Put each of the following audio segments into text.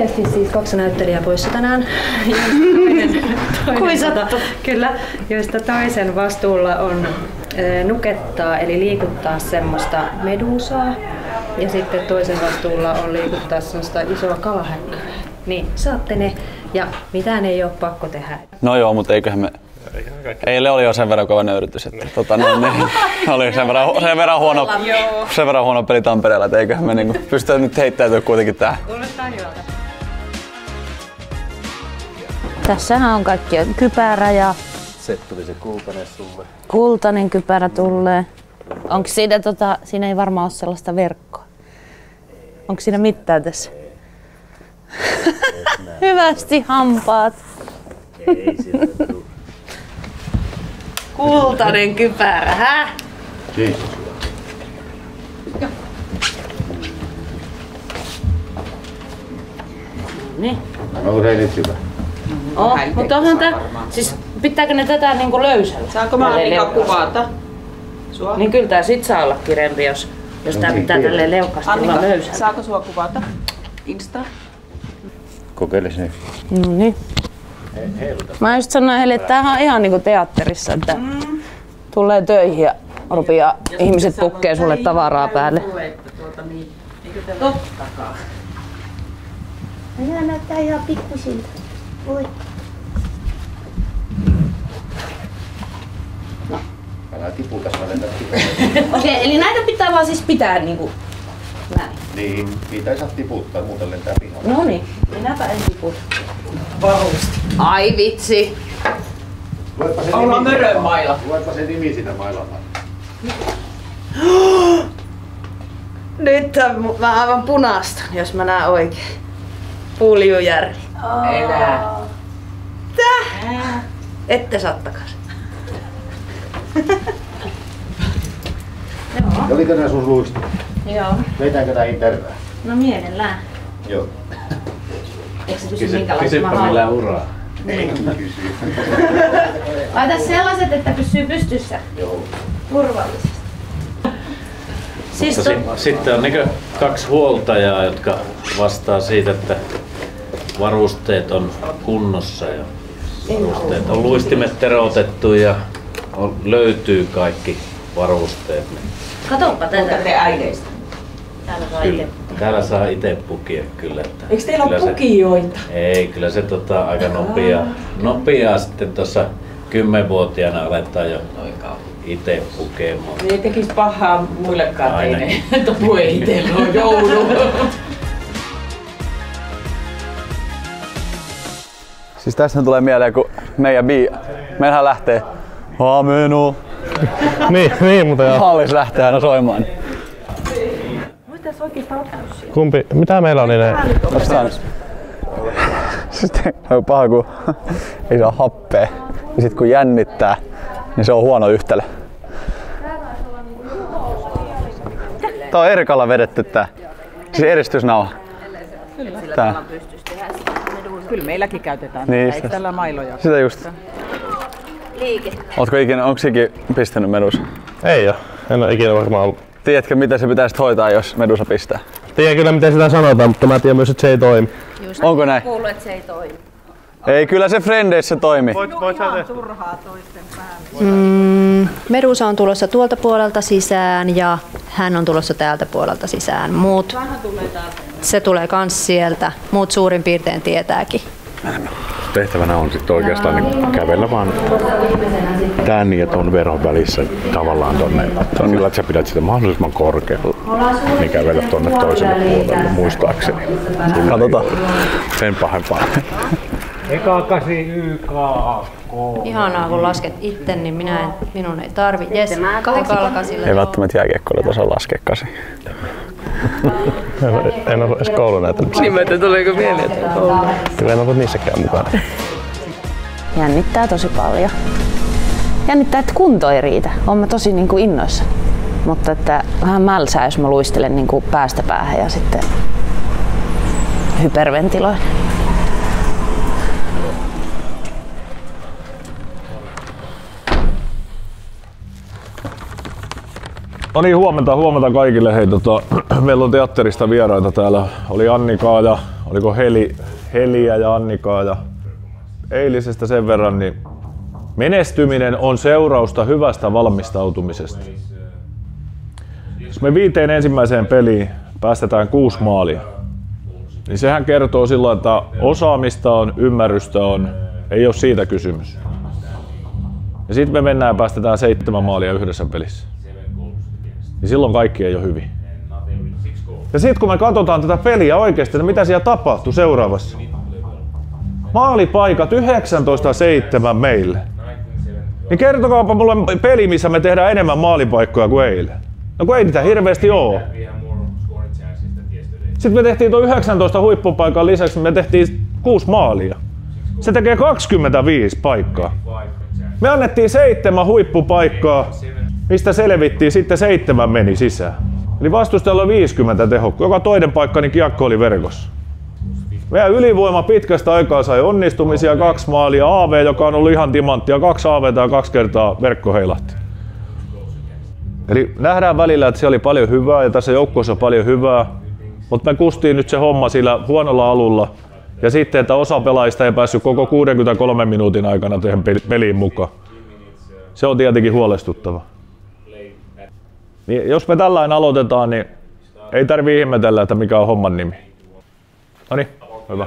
Nopeasti siis 2 näyttelijää poissa tänään. Kyllä, joista toisen vastuulla on nukettaa eli liikuttaa semmoista medusaa. Ja sitten toisen vastuulla on liikuttaa semmoista isoa kalahäkkää. Niin, saatte ne ja mitään ei ole pakko tehdä. No joo, mutta eiköhän me... Eilen oli jo sen verran kova nöyrytys, että oli sen verran huono peli Tampereella, että eiköhän me niinku pystytä nyt heittäytyä kuitenkin tähän. Kuulostaa hyvältä. Tässähän on kaikki kypärä ja... Se tuli se kultainen sulle. Kultainen kypärä tulee. Onko siinä siinä ei varmaan ole sellaista verkkoa. Onko siinä mitään tässä? Hyvästi hampaat. Ei sieltä tule. Kultainen kypärä, hä? Kiitos. Niin. Onko se nyt hyvä? Mutta onhan tää, siis pitääkö ne tätä niinku löysällä? Saanko mä Annika kuvata sua? Niin kyllä tää sit saa olla kirempi, jos tää pitää tälleen leukkaasti olla löysällä. Saako sua kuvata? Insta? Kokeile nyt. No niin. Mä just sanoin heille, että tämähän on ihan niinku teatterissa, että tulee töihin ja rupeaa ihmiset pukkee sulle tavaraa päälle. Tottakaan. Nämä näyttää ihan pikkusilta. Voi. Älä tiputa, mä lennä tiputa. Okei, eli näitä pitää vaan siis pitää niinku näin. Niin, niitä ei saa tiputtaa, muuten lentää pihalle. Noniin, minäpä en tiputa. Varusti. Ai vitsi. Ollaan mörön mailla. Luepa se nimi siinä mailalla. Nyt on mä aivan punastan, jos mä näen oikein. Puljujärvi. Elää. Tää? Ette saa takaisin. Ja oliko nää sun luista? Joo. Veitäänkö näihin tervää? No mielellään. Joo. Eikö se kysy minkälaista mä haluan? Kysypä uraa. Ei kysy. Laita sellaiset, että pysyy pystyssä. Joo. Turvallisesti. Siis Sitten on niin 2 huoltajaa, jotka vastaa siitä, että varusteet on kunnossa ja varusteet on luistimet teroitettu ja löytyy kaikki varusteet. katoppa tätä. Te äideistä. Täällä saa Kyllä, itse. täällä saa itse pukia kyllä. Että Eikö teillä ole kyllä pukijoita? Ei, kyllä se aika nopeaa sitten tuossa 10-vuotiaana aletaan jo itse pukemaan. Ei tekisi pahaa muillekaan Aina. teille. Topu ei itsellä ole joulu. Siis tässä tulee mieleen, kun meillähän lähtee Amenu. niin, mutta joo. Hallis lähtee aina soimaan. Kumpi? Mitä meillä oli ne? Sitten on paha, kun ei saa happea. Ja sit kun jännittää, niin se on huono yhtälö. Tää on Erkalla vedetty tää. Siis eristysnauha. Tää. Kyllä meilläkin käytetään. Niin, Ei tällä mailoja. Sitä just. Onks ikinä pistänyt medusa? Ei oo. En oo ikinä varmaan ollut. Tiedätkö, miten se pitäisi hoitaa, jos medusa pistää? Tiedän kyllä, miten sitä sanotaan, mutta mä tiedän myös, että se ei toimi. Onko näin? Kuuluu, että se ei toimi. Ei, kyllä se Frendeissä toimii. Turhaa toisten päälle. Medusa on tulossa tuolta puolelta sisään ja hän on tulossa täältä puolelta sisään. Muut, se tulee kans sieltä. Muut suurin piirtein tietääkin. Tehtävänä on sitten oikeastaan niin kävellä vaan tän ja ton verhon välissä tavallaan tonne sillä, että sä pidät sitä mahdollisimman korkealla, niin kävellä tonne toiselle puolelle muistaakseni. Katsotaan. Sen pahempaa. Eka 8 YK. Ihanaa kun lasket itse, niin minun ei tarvi. Jes, ekalla kasilla. Ei välttämättä jääkiekkoilla osaa laskea 8. En ole edes koulunäytelmissä. Nimeltä tuleeko mieleen? Kyllä en ollut niissäkään mukana. Jännittää tosi paljon. Jännittää, että kunto ei riitä. Olen mä tosi niin kuin innoissani. Mutta että vähän mälsää, jos mä luistelen niin kuin päästä päähän ja sitten hyperventiloin. No niin, huomenta kaikille. Hei, meillä on teatterista vieraita täällä. Oli Annikaa ja oliko Heliä ja Annikaa ja eilisestä sen verran, niin menestyminen on seurausta hyvästä valmistautumisesta. Jos me 5 ensimmäiseen peliin päästetään 6 maalia, niin sehän kertoo silloin, että osaamista on, ymmärrystä on, ei ole siitä kysymys. Ja sitten me mennään ja päästetään 7 maalia yhdessä pelissä. Niin silloin kaikki ei ole hyvin. Ja sitten kun me katsotaan tätä peliä oikeasti, että mitä siellä tapahtuu seuraavassa. Maalipaikat 19-7 meille. Niin kertokaapa mulle peli, missä me tehdään enemmän maalipaikkoja kuin eilen. No kun ei niitä hirveästi oo. Sitten me tehtiin tuon 19 huippupaikan lisäksi, me tehtiin 6 maalia. Se tekee 25 paikkaa. Me annettiin 7 huippupaikkaa, mistä selvittiin, sitten 7 meni sisään. Eli vastustajalla oli 50 tehokkuutta. Joka toinen paikka, niin kiekko oli verkossa. Meidän ylivoima pitkästä aikaa sai onnistumisia, 2 maalia. AV, joka on ollut ihan timanttia, 2 AV:ta ja 2 kertaa verkko heilahti. Eli nähdään välillä, että siellä oli paljon hyvää ja tässä joukkueessa on paljon hyvää. Mutta me kustiin nyt se homma sillä huonolla alulla. Ja sitten, että osa pelaajista ei päässyt koko 63 minuutin aikana tähän peliin mukaan. Se on tietenkin huolestuttava. Niin jos me tällainen aloitetaan, niin ei tarvitse ihmetellä, että mikä on homman nimi. Noniin, hyvä.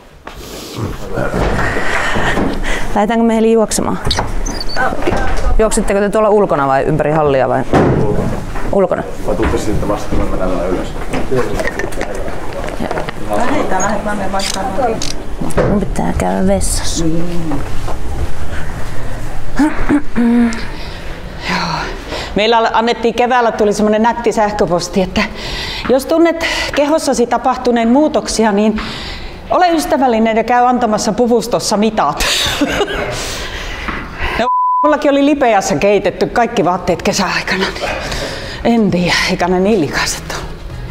Lähdetäänkö me juoksemaan? Juoksitteko te tuolla ulkona vai ympäri hallia vai? Ulkona. Vai tuutte sitten vasta, kun me mennään ylös? Lähet mä menen vastaan. Mun pitää käydä vessassa. Meillä annettiin keväällä, tuli semmoinen nätti sähköposti, että jos tunnet kehossasi tapahtuneen muutoksia, niin ole ystävällinen ja käy antamassa puvustossa mitat. No, mullakin oli Lipeässä keitetty kaikki vaatteet kesäaikana. En tiedä, eikä ne niin likaiset ole.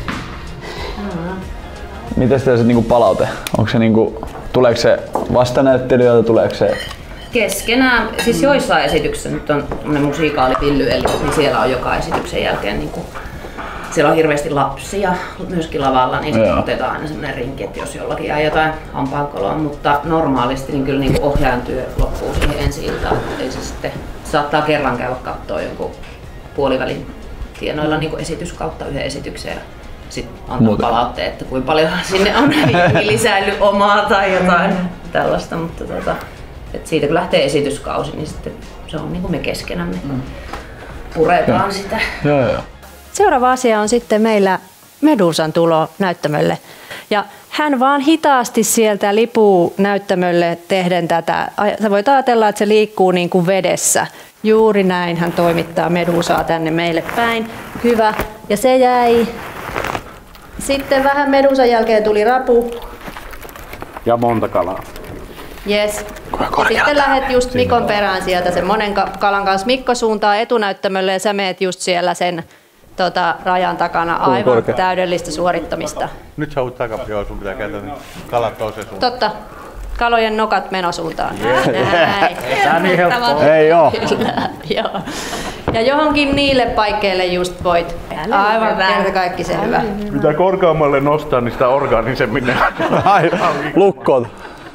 Miten teillä se niinku palaute? Onko se niinku, tuleeko se vastanäyttelijöiltä, tuleeko se? Keskenään, siis joissain esityksissä nyt on musiikaalipilly, eli niin siellä on joka esityksen jälkeen niin kuin, siellä on hirveästi lapsia myöskin lavalla, niin sitten otetaan aina sellainen rinki, että jos jollakin jää jotain hampaankoloa, mutta normaalisti niin kyllä niin kuin ohjaajan työ loppuu siihen ensi-iltaan, ei se sitten saattaa kerran käydä katsoa jonkun puolivälin tienoilla niin kuin esitys kautta yhden esityksen ja sitten antaa palautteen, että kuinka paljon sinne on lisäillyt omaa tai jotain tällaista, mutta et siitä kun lähtee esityskausi, niin sitten se on niin kuin me keskenämme. Puretaan sitä. Joo. Seuraava asia on sitten meillä Medusan tulo näyttämölle. Ja hän vaan hitaasti sieltä lipuu näyttämölle tehden tätä. Sä voit ajatella, että se liikkuu niin kuin vedessä. Juuri näin hän toimittaa Medusaa tänne meille päin. Hyvä. Ja se jäi. Sitten vähän Medusan jälkeen tuli rapu. Ja monta kalaa. Yes. Ja sitten lähdet just Mikon perään sieltä sen monen kalan kanssa. Mikko suuntaa etunäyttämölle ja sä meet just siellä sen rajan takana. Aivan täydellistä suorittamista. Nyt sä oot takapiaan, sun pitää käydä kalat toiseen suuntaan. Totta. Kalojen nokat menosuuntaan. Näin. Tää on niin helppoa. Ei oo. Joo. Ja johonkin niille paikkeille just voit. Aivan kerta kaikki se hyvä. Mitä korkeammalle nostaa, niin sitä orgaanisemmin ne. Lukkot.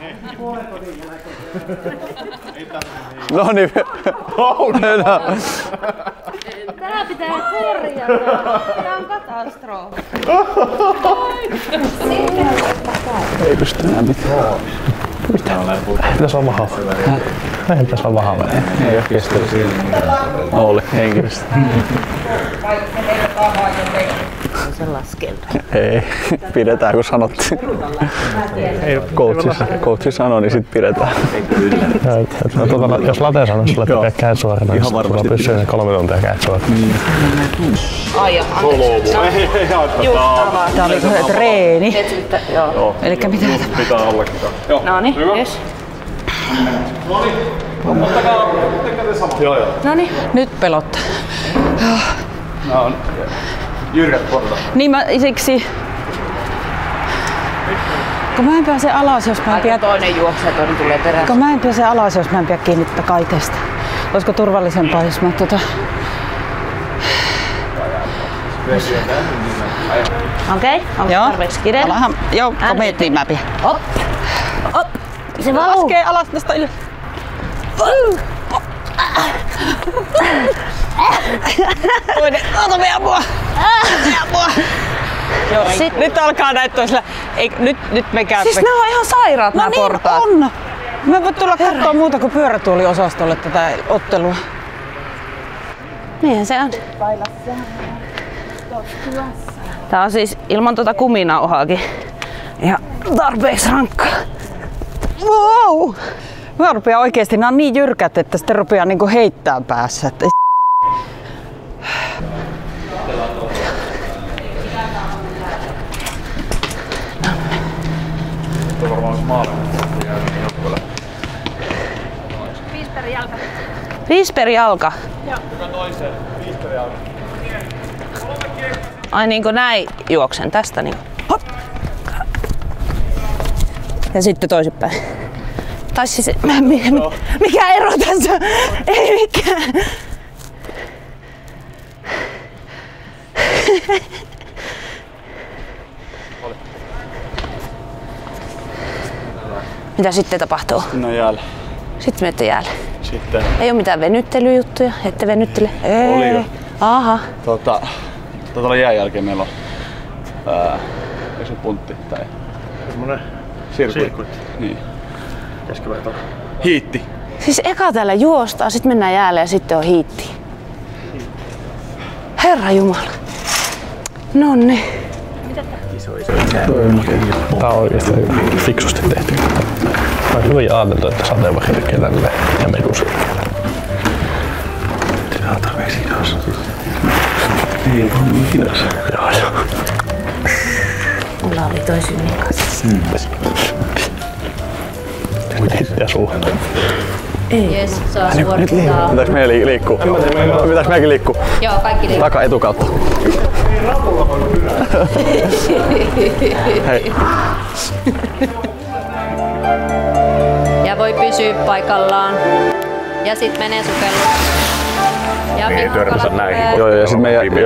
No niin. Tää pitää korjata. Tää on katastrofi. Ei pysty enää mitään. Pitäis olla vahava. Ei pitäis olla vahava. Ei oo kestänyt. Oli henkilöstä. Se laskelta. Ei, pidetään kun sanottiin. Coachi sanoi, niin sit pidetään. Jos Late sanoo sulle, että pidä kädet suorana, niin sulla pysyy 3 tuntia kädet suorana. Ai anteeksi. Tää oli se treeni. Elikkä mitä tapahtuu? Pitää ollakin. Noniin, yes. Noniin, nyt pelottaa. Nää on jyrkät portaat. Niin mä siksi... Kun mä en pääse alas, jos mä en pidä... Toinen juoksee, toinen tulee perässä. Kun mä en pääse alas, jos mä en pidä kiinni kaikesta. Olisiko turvallisempaa, jos mä Okei, onko tarpeeksi kireellä? Joo, komeet mäpiä. Hop! Hop! Se valuu. Laskee alas tästä ylös. Ota meidän mua! Joo, nyt alkaa näyttää sillä... Nyt me käymme. Siis ne on ihan sairaat nämä portaat. Niin on! Me voit tulla katsoa muuta kuin pyörätuoliosastolle tätä ottelua. Niinhän se on. Tää on siis ilman tuota kuminauhaakin ihan tarpeeksi rankkaa. Wow! Mä rupean oikeesti, nää on niin jyrkät, että sitten rupeaa niinku heittää päässä. Että... Viisi per jalka. Joo. Joka toiseen, 5 per jalka. Ai niinku näin juoksen tästä niin. Hop. Ja sitten toisinpäin. Tai siis mikä ero tässä on? Ei mikään. Mitä sitten tapahtuu? No jäällä. Sitten menette jäälle. Sitten. Ei oo mitään venyttelyjuttuja, ette venyttele. Oli jo. Aha. Oli jään jälkeen meillä on se puntti tai semmonen sirkuitti. Niin. Keskiverto. Hiitti. Siis eka täällä juostaan, sit mennään jäälle ja sitten on hiitti. Herra Jumala. Nonni. Iso. Tää on oikeesti fiksusti tehty. Mä oon hyvin ajateltu, että sateenvarjokin tälle ja medusille. Sinä on tarpeeksi hidas. Ei ole niin hidas. Joo. Mulla oli toi synnin kanssa. Ja suuhun. Ei. Jes, saa suorittaa. Pitääks meidän liikkuu? Pitääks meidänkin liikkuu? Joo, kaikki liikkuu. Taka etukautta. Hei. Ja voi pysyä paikallaan. Ja sit menee sukellus. Ja Niin, törmätä näihin. Joo, ja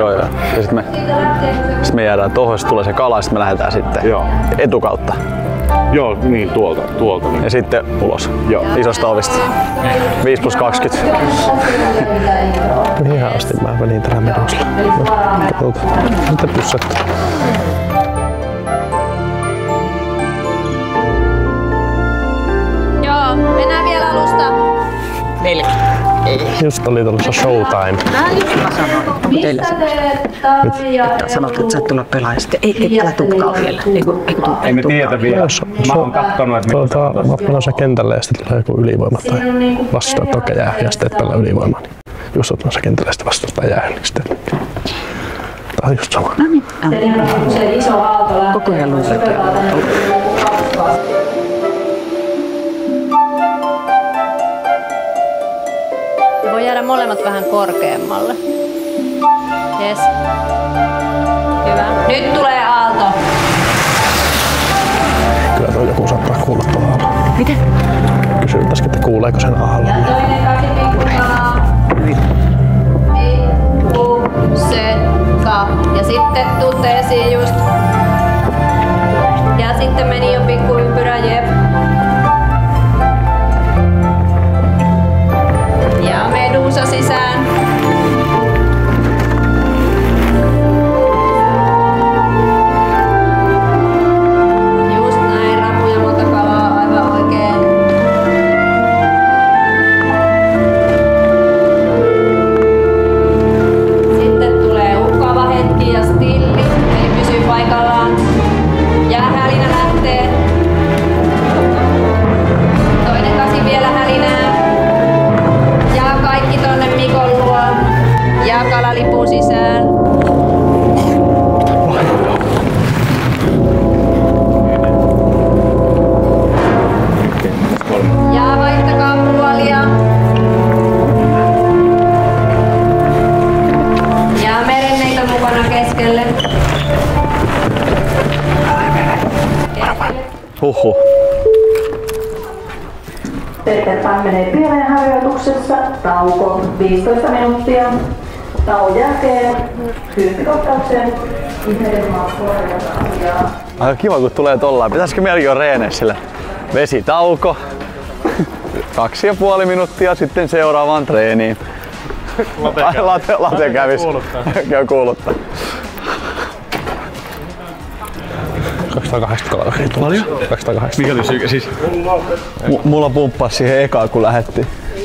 sit me jäädään tohon, sit tulee se kala, ja sit me lähdetään sitten etukautta. Joo, niin tuolta. Ja sitten ulos. Joo. Isosta ovista. 5+20. Mihin asti mä menin tällä medusilla? Mitä pyssättä? Joo, mennään vielä alusta. 4. Just oli tuossa showtime. Teillä sanot, että sä et tulla pelaamaan. Sitten ei älä tukkaa vielä. Ei me tiedä vielä. Mä oon kattonut, että mä oon menossa kentälle ja sitten tulee joku ylivoima tai vastaan toka jää ja sitten et pelaa ylivoimaa. Niin just oot menossa kentälle ja sitten vastaan jää. Niin sitten... Tää on just sama. No niin. Koko ajan luupetaan. Voi jäädä molemmat vähän korkeammalle. Jes. Hyvä. Nyt tulee aalto. Kyllä toi joku saattaa kuulla tuolla aalto. Miten? Kysyttäisikin, että kuuleeko sen aallon. Ja toinen käsi pikkukalaa. Pikkuseka. Ja sitten tuutte esiin just. Ja sitten meni jo pikku ympyrä, jep. Ja medusa sisään. Just näin, rapu ja monta kalaa, aivan oikein. Sitten tulee uhkaava hetki ja stilli, eli pysyy paikallaan. Jäähälinä lähtee. Toinen kasi vielä hälinää. Ja kaikki tonne Mikon luo. Ja kalalipu sisään. Ja vaihtakaa puolia. Ja merenneitä mukana keskelle. Huhhuh. Perjantai menee pieleen harjoituksessa. Tauko 15 minuuttia. Tauon jälkeen kyyppikohtaukseen. Aika kiva kun tulee tollaan. Pitäisikö meilläkin jo reeneissä sille? Vesitauko. 2,5 minuuttia sitten seuraavaan treeniin. Late kävis. Käy kuuluttaa. 280 kaloria. Paljon? 280. Mikä oli syke? Siis mulla pumppasi siihen ekaan kun lähettiin.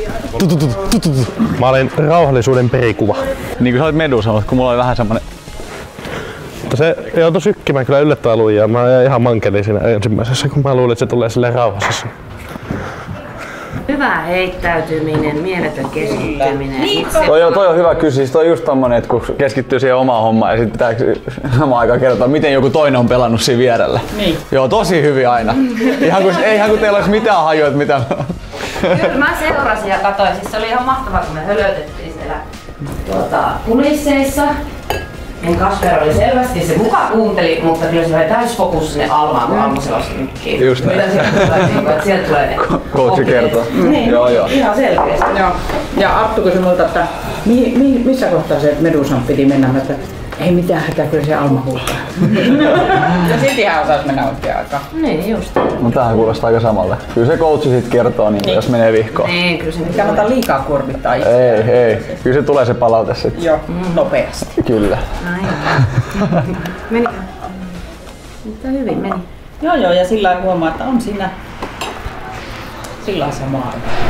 Mä olin rauhallisuuden perikuva. Niin kuin sä olit Medusa, kun mulla oli vähän semmonen... Mutta se joutui sykkimään kyllä yllättävän lujaa. Mä jäin ihan mankelin siinä ensimmäisessä, kun mä luulin, että se tulee silleen rauhassa. Hyvä heittäytyminen, mieletön keskittyminen. Toi on hyvä kysymys. Siis toi on just tommonen, että kun keskittyy siihen omaan hommaan ja sit pitää samaan aikaan kertoa, miten joku toinen on pelannut siinä vierellä. Niin. Joo, tosi hyvin aina. Ihan kun teillä olisi mitään hajua, että mitä... Kyllä mä seurasin ja katsoin. Siis se oli ihan mahtavaa, kun me hölötettiin siellä kulisseissa. Kasper oli selvästi, se muka kuunteli, mutta kyllä se oli täysfokus sinne Almaan, kun Alma selosti mikkiin. Just näin. Mitä sieltä tulee, että sieltä tulee ne coachi kertoo. Niin, joo. Ihan selkeästi. Joo. Ja Arttu kysyi multa, että missä kohtaa se Medusan piti mennä, että ei mitään hätää, kyllä se Alma huutaa. Ja silti hän osasi mennä oikein aikaan. Niin, just. No tämähän kuulostaa aika samalle. Kyllä se coachi sit kertoo, niin jos menee vihkoon. Niin, kyllä se ei kannata liikaa kuormittaa itseään. Ei. Kyllä se tulee se palaute sitten. Joo, nopeasti. Kyllä. Menikö? Mutta hyvin meni. Joo, ja sillä lailla huomaa, että on siinä sillä samaa.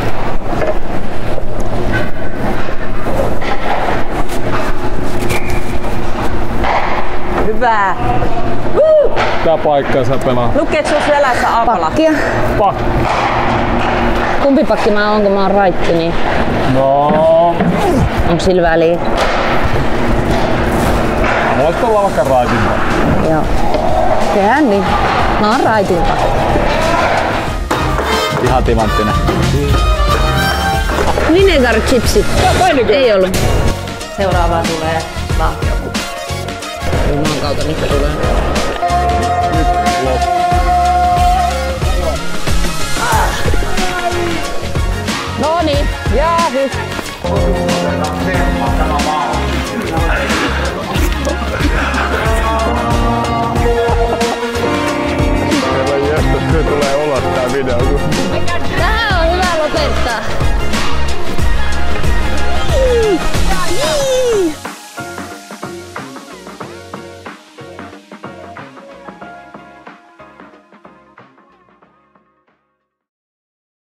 Hyvä. Tää paikkansa pelaa. Lukeeko sun selässä apala? Pakki. Kumpi pakki mä oon, kun mä oon raitti, niin... No. Onko sillä väliä? Voit olla vaikka raitinta. Joo. Tehdään niin. Mä oon raitinta. Ihan timanttinen. Vinegar chipsi. Ei ollut. Seuraavaan tulee lahjokuppi. Jumalan kautta niitä tulee. No niin, jäähy. Kyllä tulee ulos tää video. Tähän on hyvä lopettaa.